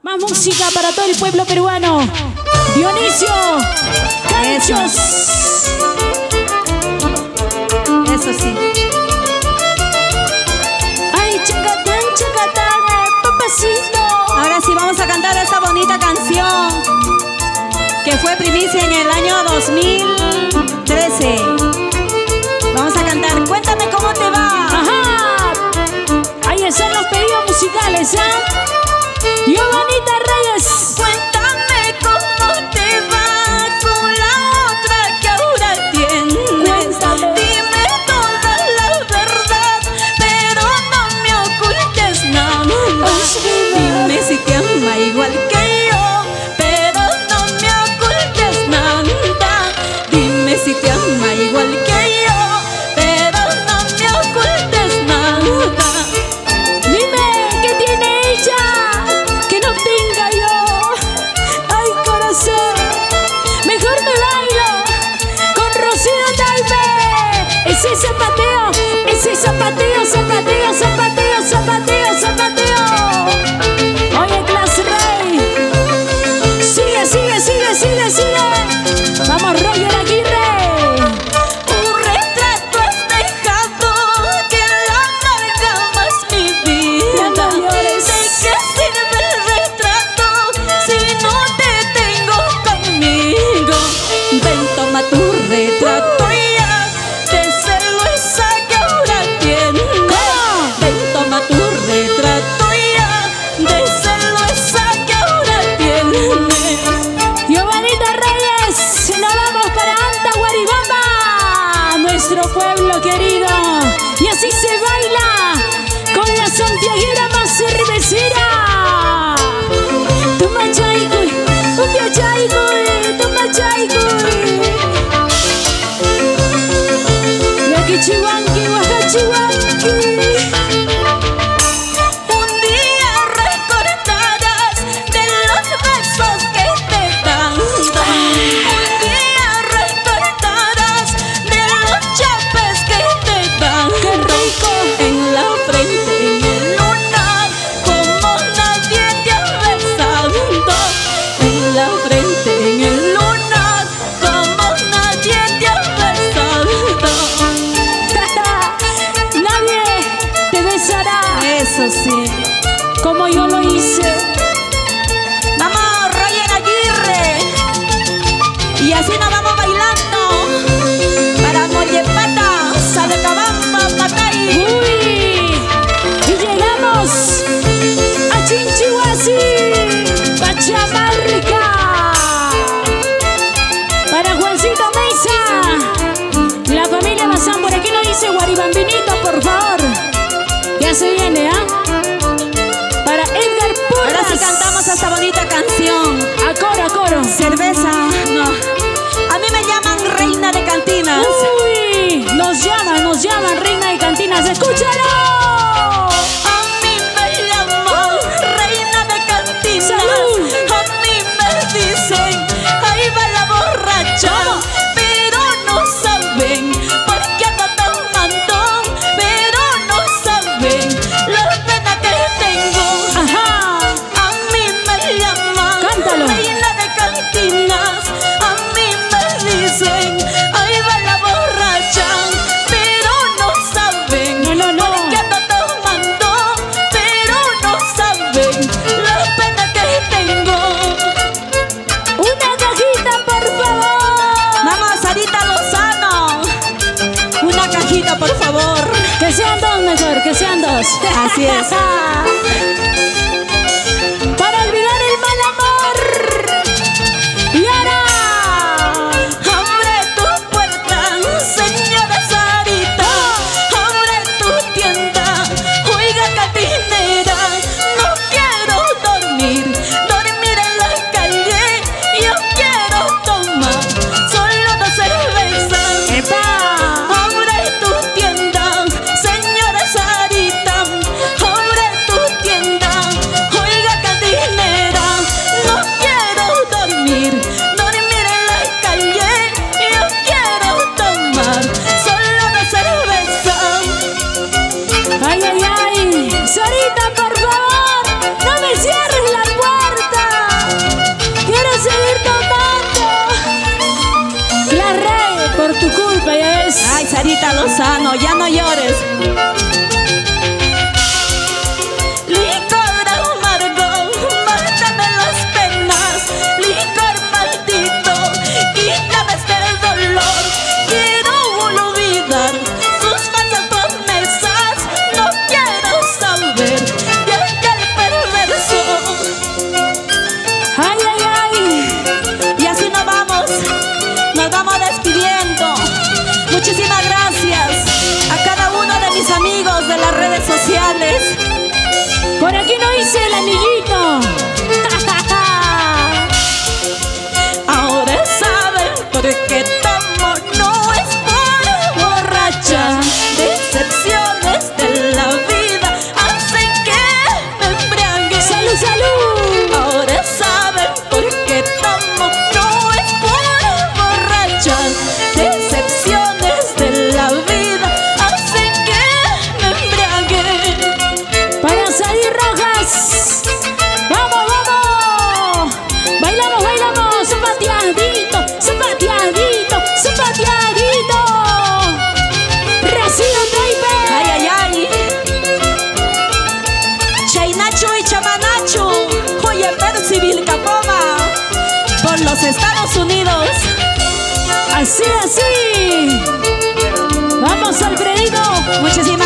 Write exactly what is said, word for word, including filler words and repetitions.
Más música para todo el pueblo peruano. Dionisio Canchos. Eso sí. Ay, chacatán, chacatán, papacito. Ahora sí vamos a cantar esta bonita canción que fue primicia en el año dos mil trece. Vamos a cantar Cuéntame cómo te va. Ajá. Ahí están los pedidos musicales, ¿eh? Giovanita Reyes. Cuéntame cómo te va con la otra que ahora tienes. Cuéntame. Dime toda la verdad, pero no me ocultes nada. Dime si te ama igual que yo, pero no me ocultes nada. Dime si te ama igual que yo, pero no me ocultes nada. Dime qué tiene ella que no tenga yo. Ay, corazón, mejor me bailo con Rocío Talpe. Ese zapateo, ese zapateo, zapateo, zapateo, zapateo, zapateo. Oye, clase rey, sigue, sigue, sigue, sigue, sigue. Vamos, Roger Aguirre. Un retrato has dejado que la marca más mi vida. No llores. ¿De qué sirve el retrato si no te tengo conmigo? Ven, toma tu retrato ya, déselo esa que ahora tienes. Ven, toma tu retrato ya, déselo esa que ahora tienes. Giovanita Reyes, nos vamos para Anta Guaribamba, nuestro pueblo querido. Y así se baila con la santiaguera más cervecera. Toma chaicuy, upia chaicuy, toma chaicuy. Yaquichihuanqui, huacachihuanqui. Un día recordarás de los besos que te dan. Un día recordarás de los chapes que te dan. ¡Qué rico! En la frente, en el lunar, como nadie te ha besado. En la frente, en el lunar, como nadie te ha besado. Nadie te besará Eso sí. como yo lo hice. Vamos, Roger Aguirre. Y así nos vamos bailando para Mollepata, Salacabamba, Pacay. Uy, y llegamos a Chinchihuasi, Pachamarca. Para Juancito Mesa, la familia Bazán, por aquí nos dice Guaribambinito, por favor. Ya se viene, ¿ah? Para Edgar Porras. Ahora sí cantamos esta bonita canción. A coro, a coro. Cerveza, no. A mí me llaman reina de cantinas. Uy, nos llaman, nos llaman reina de cantinas. ¡Escúchalo! A mí me llaman reina de cantinas. ¡Salud! A mí me dicen, ahí va la borracha. Pero no saben por qué ando tomando. Pero no saben la pena que tengo. Ajá. A mí me llaman Cántalo. reina de cantinas. A mí me dicen, ahí va la borracha. Pero no saben No, no, no. por qué ando tomando. Pero no saben la pena que tengo. Una cajita, por favor. Vamos, Sarita Lozano. Una cajita, por favor. Que sean dos mejor, que sean dos. Así es. Para olvidar el mal amor. Y ahora, Abre tu puerta, señora Sarita. Abre tu tienda, oiga cantinera. No quiero dormir, dormir en la calle. Yo quiero tomar solo dos cervezas. ¡epa! Abre tu tienda, señora Sarita. Abre María Lozano, ya no llores. Licor amargo, mátame las penas. Licor maldito, quítame este dolor. Quiero olvidar sus falsas promesas. No quiero saber de aquel perverso. Ay, ay, ay. Y así nos vamos, nos vamos despidiendo. Muchísimas gracias a cada uno de mis amigos de las redes sociales. Por aquí no hice el anillito. Ahora saben por qué tomo, no es por borracha. Decepciones de la vida hacen que me embriague. ¡Salud, salud! Ahora saben por qué tomo, no es por borracha. Decepciones de la vida hacen que me embriague. Para salir rojas. ¡Vamos, vamos! Bailamos, bailamos. Zapateadito, zapateadito, zapateadito. Rocío Taipe. Ay, ay, ay. Chainacho y Chamanacho, oye, Percibil Capoma, por los Estados Unidos. Así, así. Vamos, Alfredito. Muchísimas